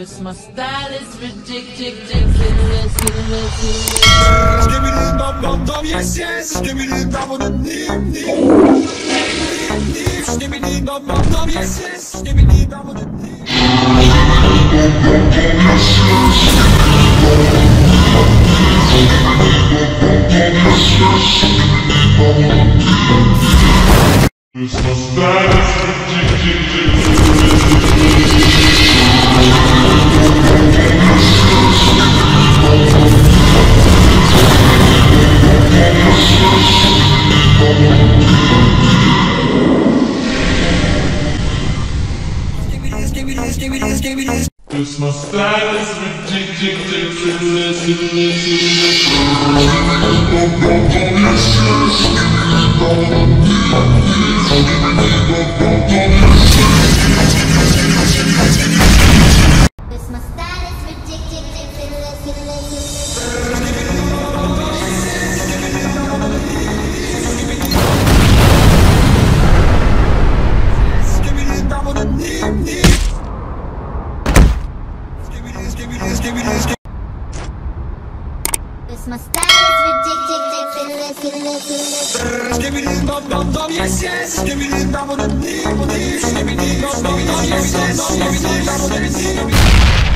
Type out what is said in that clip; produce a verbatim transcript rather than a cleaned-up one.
Cause my style is ridiculous. Skibidi bop bop bop, yes yes. Skibidi bop bop bop, nim nim. Skibidi bop bop bop, yes yes. Skibidi bop bop bop, nim. Cause my style is ridiculous. Cause my style is Cause my style is ridiculous. Skibidi bop bop bop, nim nim. Skibidi skibidi skibidi skibidi. Cause my style is ridiculous. Skibidi bop bop bop, yes yes. Skibidi bop bop bop, nim nim. Skibidi bop bop bop, yes yes. Skibidi bop bop bop, nim nim.